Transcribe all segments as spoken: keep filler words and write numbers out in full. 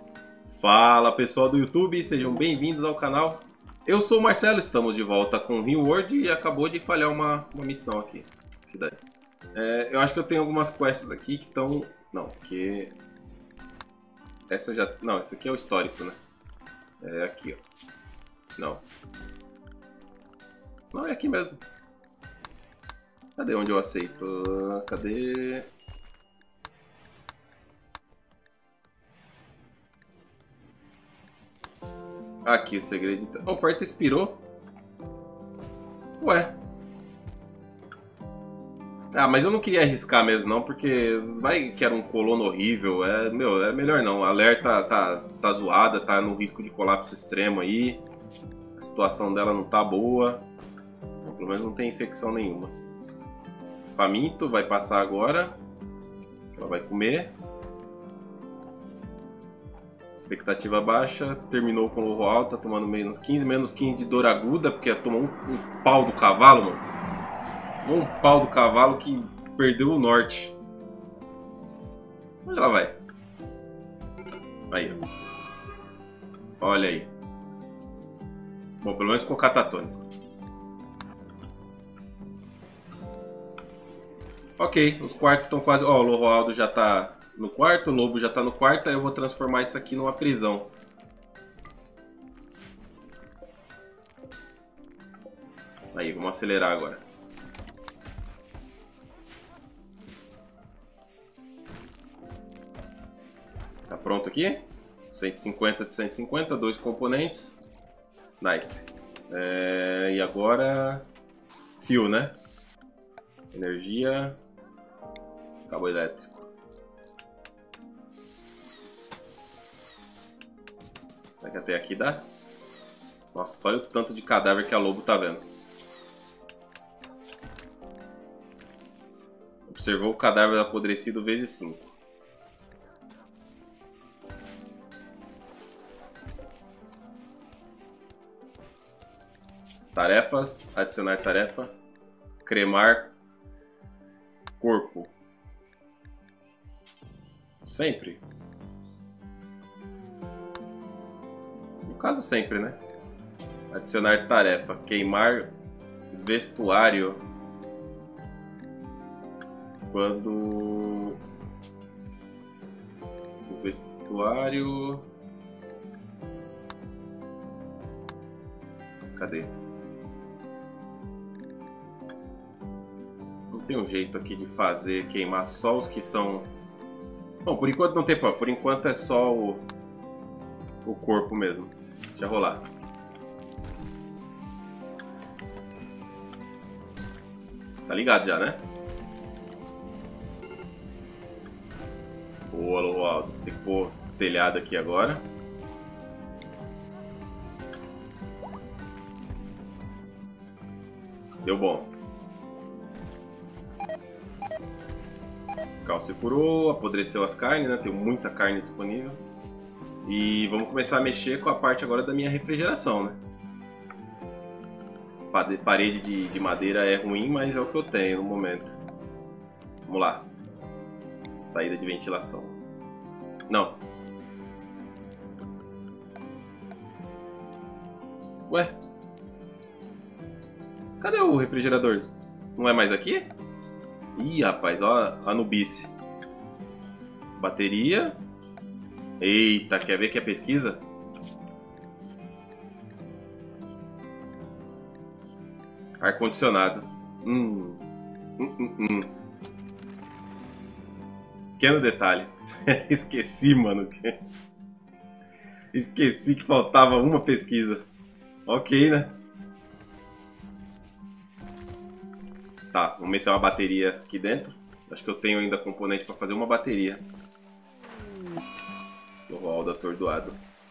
Fala pessoal do YouTube, sejam bem-vindos ao canal. Eu sou o Marcelo, estamos de volta com o RimWorld e acabou de falhar uma, uma missão aqui. Cidade. É, eu acho que eu tenho algumas quests aqui que estão... Não, porque... Essa eu já... Não, esse aqui é o histórico, né? É aqui, ó. Não. Não, é aqui mesmo. Cadê onde eu aceito? Cadê... Aqui o segredo. A oferta expirou. Ué. Ah, mas eu não queria arriscar mesmo não, porque vai que era um colono horrível. É, meu, é melhor não. A alerta tá, tá zoada, tá no risco de colapso extremo aí. A situação dela não tá boa. Pelo menos não tem infecção nenhuma. Faminto vai passar agora. Ela vai comer. Expectativa baixa, terminou com o alta, tomando menos quinze, menos quinze de dor aguda, porque tomou um, um pau do cavalo, mano. Um pau do cavalo que perdeu o norte. Onde ela vai? Aí, ó. Olha aí. Bom, pelo menos com o catatônico. Ok, os quartos estão quase... Ó, o Loroaldo já tá no quarto, o Lobo já tá no quarto, aí eu vou transformar isso aqui numa prisão. Aí, vamos acelerar agora. Tá pronto aqui? cento e cinquenta de cento e cinquenta, dois componentes. Nice. É, e agora... Fio, né? Energia... Cabo elétrico. Será que até aqui dá? Nossa, olha o tanto de cadáver que a Lobo tá vendo. Observou o cadáver apodrecido vezes cinco. Tarefas, adicionar tarefa, cremar corpo. Sempre. No caso sempre, né? Adicionar tarefa, queimar vestuário quando o vestuário... Cadê? Não tem um jeito aqui de fazer queimar só os que são... Bom, por enquanto não tem problema. Por enquanto é só o, o corpo mesmo. Deixa rolar. Tá ligado já, né? Boa, Loaldo. Tem que pôr telhado aqui agora. Deu bom. Cal se curou, apodreceu as carnes, né? Tem muita carne disponível. E vamos começar a mexer com a parte agora da minha refrigeração, né? Parede de, de madeira é ruim, mas é o que eu tenho no momento. Vamos lá. Saída de ventilação. Não. Ué? Cadê o refrigerador? Não é mais aqui? Ih, rapaz, ó a nubice. Bateria. Eita, quer ver que é pesquisa? Ar-condicionado. Hum. Hum, hum, hum. Pequeno detalhe. Esqueci, mano. Esqueci que faltava uma pesquisa. Ok, né? Tá, vamos meter uma bateria aqui dentro. Acho que eu tenho ainda componente para fazer uma bateria. Do Roaldo atordoado.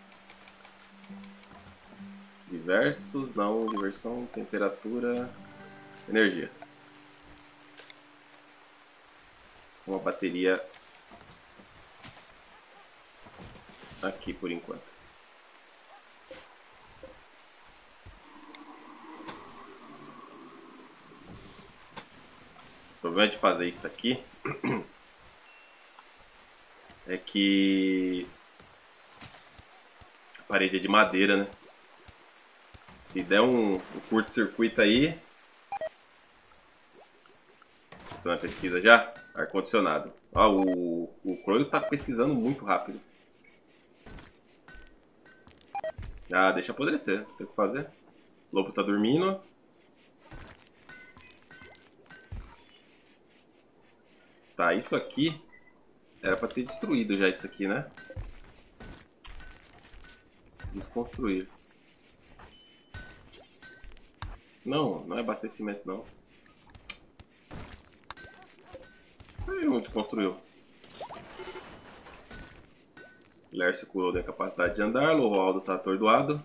Diversos, não, diversão, temperatura, energia. Uma bateria aqui por enquanto. O problema de fazer isso aqui é que Parede é de madeira, né? Se der um, um curto-circuito aí... Tô na pesquisa já? Ar-condicionado. Ah, o, o Croio tá pesquisando muito rápido. Ah, deixa apodrecer. Tem o que fazer. O lobo tá dormindo. Tá, isso aqui... Era pra ter destruído já isso aqui, né? Desconstruir. Não, não é abastecimento, não. Aí onde construiu? Lércio curou da capacidade de andar. Lovaldo tá atordoado.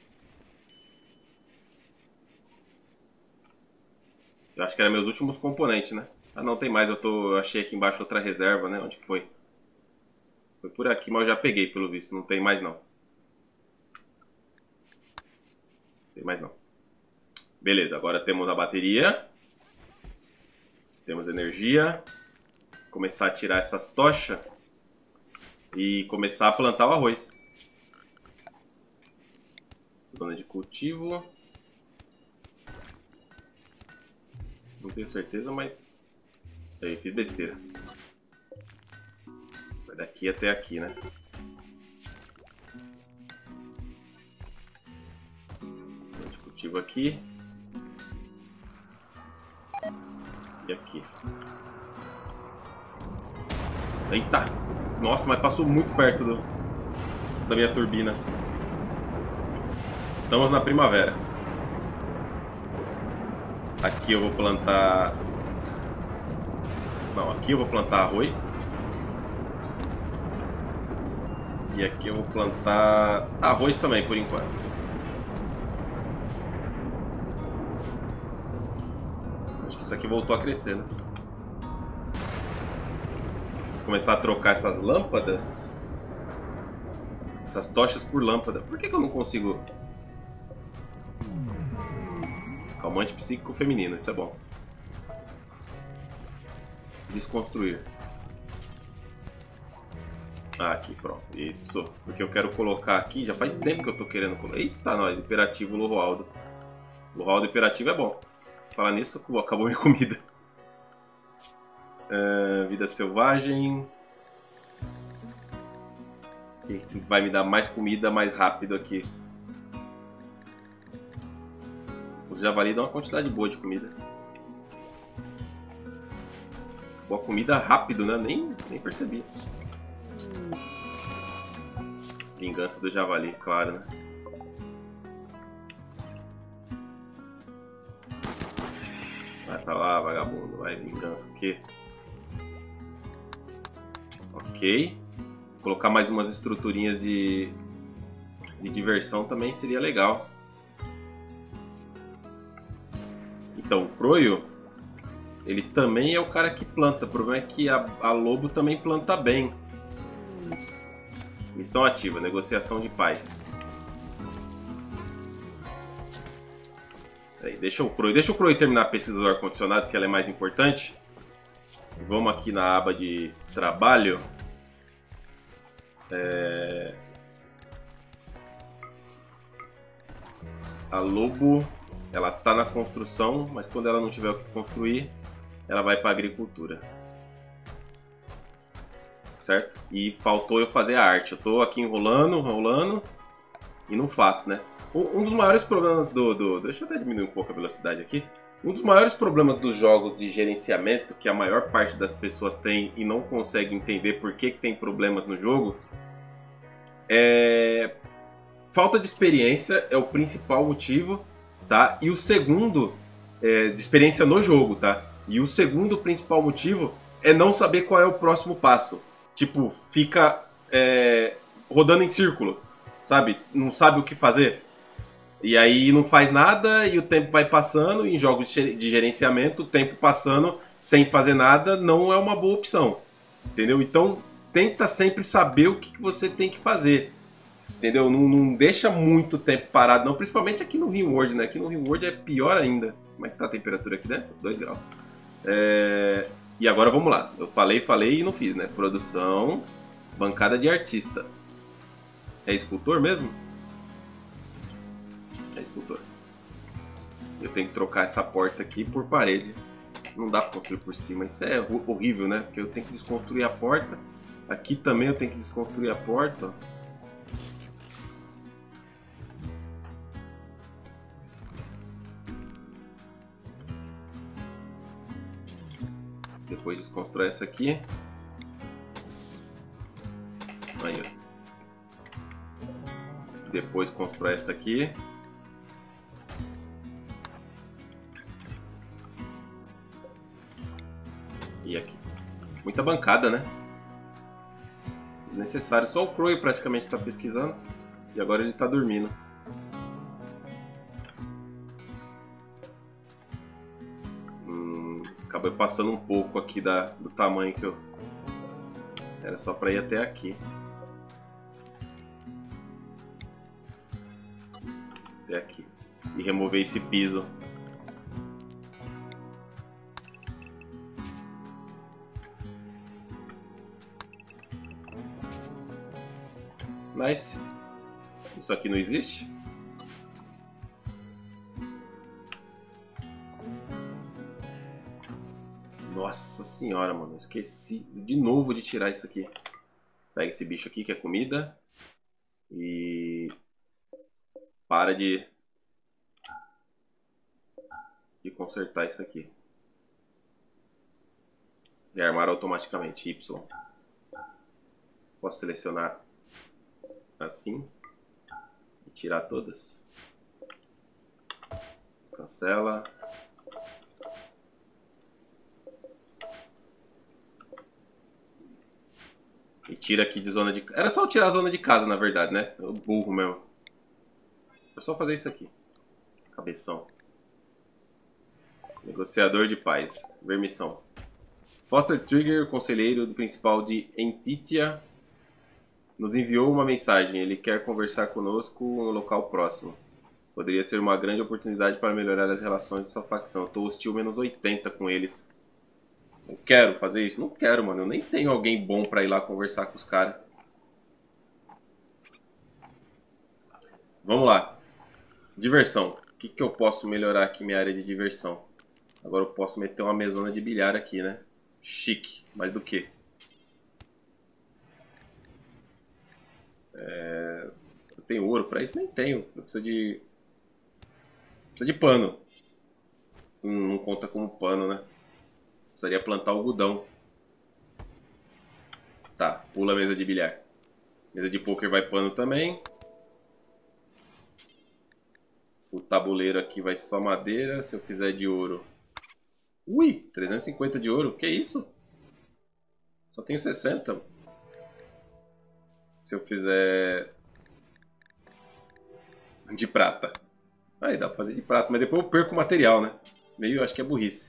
Eu acho que eram meus últimos componentes, né? Ah, não, tem mais. Eu, tô, eu achei aqui embaixo outra reserva, né? Onde que foi? Foi por aqui, mas eu já peguei, pelo visto. Não tem mais, não. Tem mais, não. Beleza, agora temos a bateria. Temos energia. Começar a tirar essas tochas. E começar a plantar o arroz. Zona de cultivo. Não tenho certeza, mas... Aí, fiz besteira. Vai daqui até aqui, né? Zona de cultivo aqui. E aqui. Eita! Nossa, mas passou muito perto do, da minha turbina. Estamos na primavera. Aqui eu vou plantar... Não, aqui eu vou plantar arroz. E aqui eu vou plantar arroz também, por enquanto. Acho que isso aqui voltou a crescer, né? Vou começar a trocar essas lâmpadas. Essas tochas por lâmpada. Por que que eu não consigo... Calmante psíquico feminino, isso é bom. Desconstruir. Ah, aqui, pronto. Isso. Porque eu quero colocar aqui. Já faz tempo que eu tô querendo colocar. Eita, nós. Imperativo Lovaldo. Lovaldo imperativo é bom. Falar nisso, acabou minha comida. Uh, vida selvagem. Que vai me dar mais comida mais rápido aqui. Os javali dão uma quantidade boa de comida. Boa comida rápido, né? Nem, nem percebi. Vingança do javali, claro, né? Vai pra lá, vagabundo. Vai, vingança. O quê? Ok. Colocar mais umas estruturinhas de, de diversão também seria legal. Então, o Croio, ele também é o cara que planta. O problema é que a, a Lobo também planta bem. Missão ativa, negociação de paz. Aí, deixa o Croio, deixa o Croio terminar a pesquisa do ar-condicionado, que ela é mais importante. Vamos aqui na aba de trabalho. É... A Lobo, ela tá na construção, mas quando ela não tiver o que construir, ela vai para agricultura. Certo? E faltou eu fazer a arte. Eu tô aqui enrolando, enrolando e não faço, né? Um dos maiores problemas do, do... Deixa eu até diminuir um pouco a velocidade aqui. Um dos maiores problemas dos jogos de gerenciamento, que a maior parte das pessoas tem e não consegue entender por que, que tem problemas no jogo, é... falta de experiência é o principal motivo, tá? E o segundo, é... de experiência no jogo, tá? E o segundo principal motivo é não saber qual é o próximo passo. Tipo, fica é... rodando em círculo, sabe? Não sabe o que fazer. E aí não faz nada e o tempo vai passando. E em jogos de gerenciamento, o tempo passando sem fazer nada não é uma boa opção. Entendeu? Então, tenta sempre saber o que você tem que fazer. Entendeu? Não, não deixa muito tempo parado, não. Principalmente aqui no RimWorld, né? Aqui no RimWorld é pior ainda. Como é que tá a temperatura aqui, né? dois graus. É... E agora vamos lá. Eu falei, falei e não fiz, né? Produção, bancada de artista. É escultor mesmo? É escultor. Eu tenho que trocar essa porta aqui por parede. Não dá pra construir por cima. Isso é horrível, né? Porque eu tenho que desconstruir a porta. Aqui também eu tenho que desconstruir a porta. Depois desconstrói essa aqui. Aí, ó. Depois constrói essa aqui. E aqui. Muita bancada, né? Desnecessário. Só o Crow praticamente está pesquisando. E agora ele está dormindo. Hum, acabei passando um pouco aqui da, do tamanho que eu... Era só para ir até aqui. Até aqui. E remover esse piso. Nice. Isso aqui não existe? Nossa senhora, mano. Esqueci de novo de tirar isso aqui. Pega esse bicho aqui que é comida. E... Para de... De consertar isso aqui. E armar automaticamente. Y. Posso selecionar assim. E tirar todas. Cancela. E tira aqui de zona de... Era só tirar a zona de casa, na verdade, né? O burro mesmo. É só fazer isso aqui. Cabeção. Negociador de paz. Ver missão. Foster Trigger, conselheiro do principal de Entitia, nos enviou uma mensagem. Ele quer conversar conosco no local próximo. Poderia ser uma grande oportunidade para melhorar as relações de sua facção. Eu tô hostil menos oitenta com eles. Eu quero fazer isso? Não quero, mano. Eu nem tenho alguém bom pra ir lá conversar com os caras. Vamos lá. Diversão. O que, que eu posso melhorar aqui minha área de diversão? Agora eu posso meter uma mesona de bilhar aqui, né? Chique. Mais do que? É... Eu tenho ouro pra isso? Nem tenho. Eu preciso de... Precisa de pano. Hum, não conta como pano, né? Precisaria plantar algodão. Tá, pula a mesa de bilhar. Mesa de poker vai pano também. O tabuleiro aqui vai só madeira. Se eu fizer de ouro... Ui, trezentos e cinquenta de ouro. Que isso? Só tenho sessenta. Se eu fizer... De prata. Aí dá pra fazer de prata. Mas depois eu perco o material, né? Meio, acho que é burrice.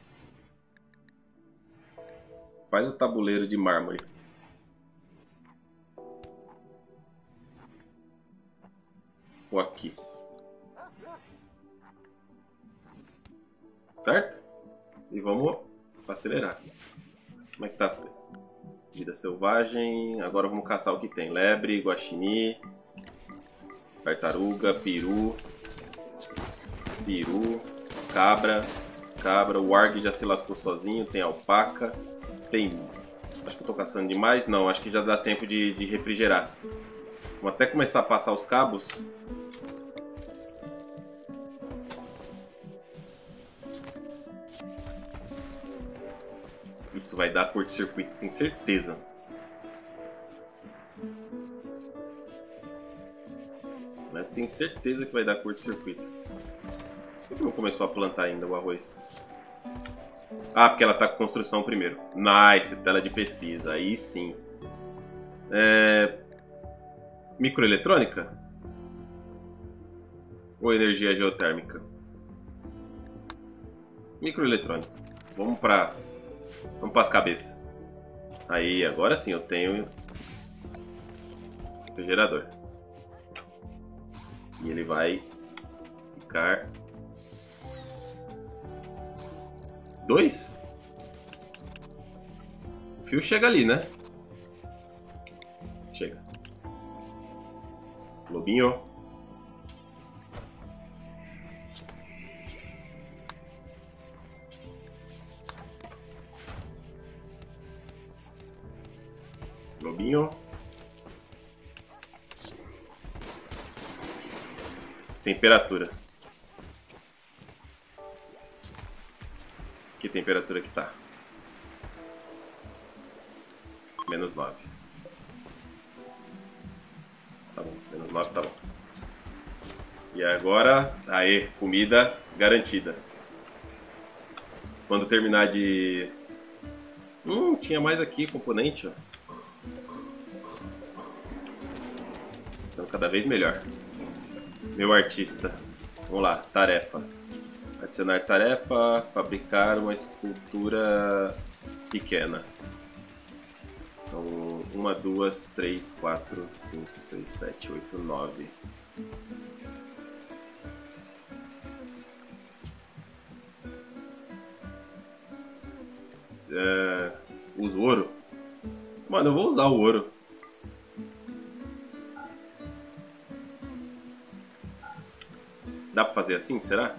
Faz o tabuleiro de mármore. Ou aqui. Certo? E vamos acelerar. Como é que tá as coisas? Vida selvagem. Agora vamos caçar o que tem. Lebre, guaxinim, tartaruga, peru. Peru. Cabra. Cabra. O Warg já se lascou sozinho. Tem alpaca. Tem... Acho que eu tô caçando demais. Não, acho que já dá tempo de, de refrigerar. Vamos até começar a passar os cabos. Isso vai dar curto-circuito, tenho certeza. Eu tenho certeza que vai dar curto-circuito. Por que não começou a plantar ainda o arroz? Ah, porque ela tá com construção primeiro. Nice, tela de pesquisa, aí sim. É... Microeletrônica? Ou energia geotérmica? Microeletrônica. Vamos pra... Vamos para as cabeças. Aí, agora sim eu tenho refrigerador. E ele vai ficar... Dois? O fio chega ali, né? Chega. Lobinho. Temperatura. Que temperatura que tá? Menos nove. Tá bom, menos nove tá bom. E agora, aê, comida garantida. Quando terminar de... Hum, tinha mais aqui, componente, ó. Então cada vez melhor. Meu artista. Vamos lá, tarefa. Adicionar tarefa, fabricar uma escultura pequena. Então, uma, duas, três, quatro, cinco, seis, sete, oito, nove. É, uso ouro? Mano, eu vou usar o ouro. Dá pra fazer assim, será?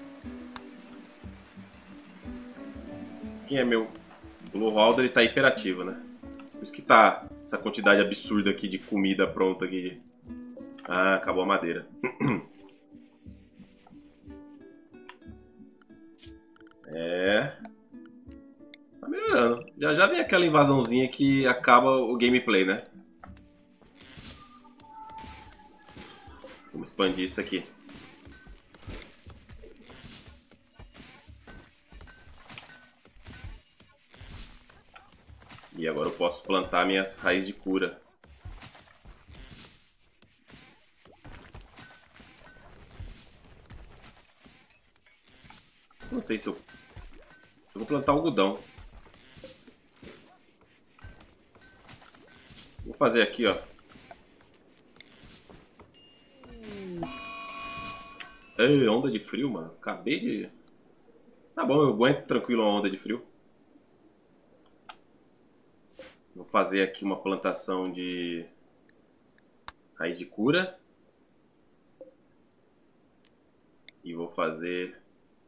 Quem é meu... O Lohalder, ele tá hiperativo, né? Por isso que tá essa quantidade absurda aqui de comida pronta aqui. Ah, acabou a madeira. É... Tá melhorando. Já já vem aquela invasãozinha que acaba o gameplay, né? Vamos expandir isso aqui. E agora eu posso plantar minhas raízes de cura. Não sei se eu... Eu vou plantar algodão. Vou fazer aqui, ó. Ei, onda de frio, mano. Acabei de... Tá bom, eu aguento tranquilo uma onda de frio. Vou fazer aqui uma plantação de raiz de cura. E vou fazer...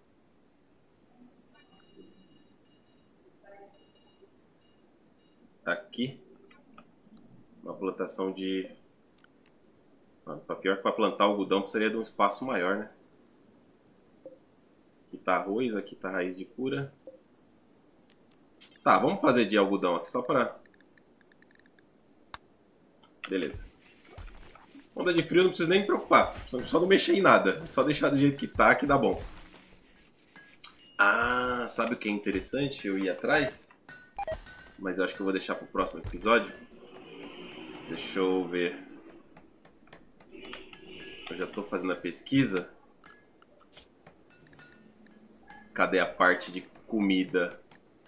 Aqui. Uma plantação de... Para pior que para plantar algodão precisaria de um espaço maior, né? Aqui tá arroz, aqui tá raiz de cura. Tá, vamos fazer de algodão aqui só para... Beleza. Onda de frio não precisa nem me preocupar. Só não mexer em nada. Só deixar do jeito que tá que dá bom. Ah, sabe o que é interessante? Eu ir atrás. Mas eu acho que eu vou deixar pro próximo episódio. Deixa eu ver. Eu já tô fazendo a pesquisa. Cadê a parte de comida?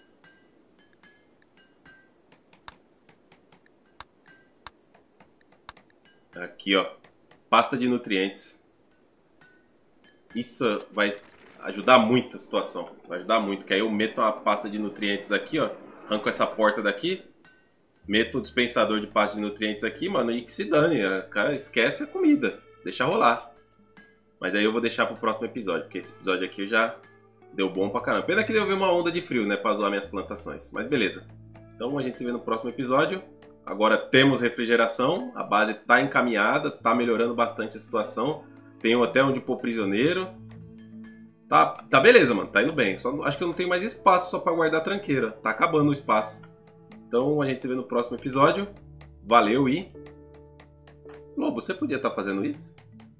Aqui, ó. Pasta de nutrientes. Isso vai ajudar muito a situação. Vai ajudar muito. Que aí eu meto uma pasta de nutrientes aqui, ó. Arranco essa porta daqui. Meto o dispensador de pasta de nutrientes aqui, mano. E que se dane. Cara, esquece a comida. Deixa rolar. Mas aí eu vou deixar pro próximo episódio. Porque esse episódio aqui já deu bom pra caramba. Pena que deu ver uma onda de frio, né? Pra zoar minhas plantações. Mas beleza. Então a gente se vê no próximo episódio. Agora temos refrigeração, a base está encaminhada, está melhorando bastante a situação. Tenho até onde pôr prisioneiro. Tá, tá beleza, mano, tá indo bem. Só, acho que eu não tenho mais espaço só para guardar tranqueira. Tá acabando o espaço. Então a gente se vê no próximo episódio. Valeu e... Lobo, você podia estar fazendo isso?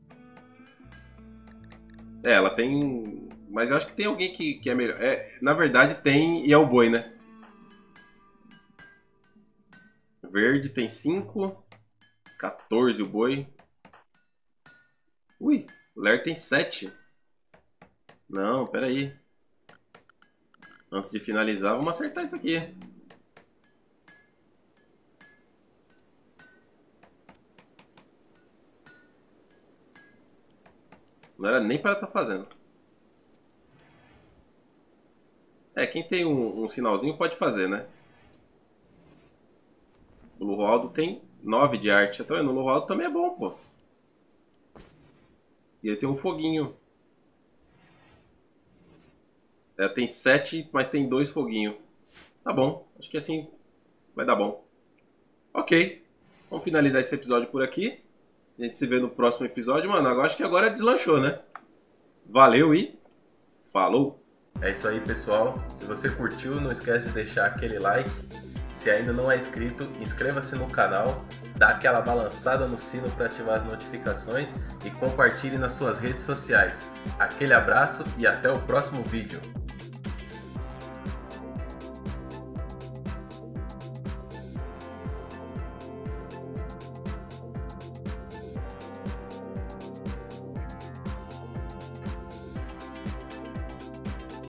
É, ela tem... Mas eu acho que tem alguém que, que é melhor. É, na verdade tem e é o boi, né? Verde tem cinco. quatorze o boi. Ui, o Ler tem sete. Não, pera aí. Antes de finalizar, vamos acertar isso aqui. Não era nem para estar fazendo. É, quem tem um, um sinalzinho pode fazer, né? O Lohaldo tem nove de arte. Tá vendo? O Lohaldo também é bom, pô. E ele tem um foguinho. É, tem sete, mas tem dois foguinhos. Tá bom. Acho que assim vai dar bom. Ok. Vamos finalizar esse episódio por aqui. A gente se vê no próximo episódio, mano. Agora acho que agora deslanchou, né? Valeu e falou! É isso aí, pessoal. Se você curtiu, não esquece de deixar aquele like. Se ainda não é inscrito, inscreva-se no canal, dá aquela balançada no sino para ativar as notificações e compartilhe nas suas redes sociais. Aquele abraço e até o próximo vídeo.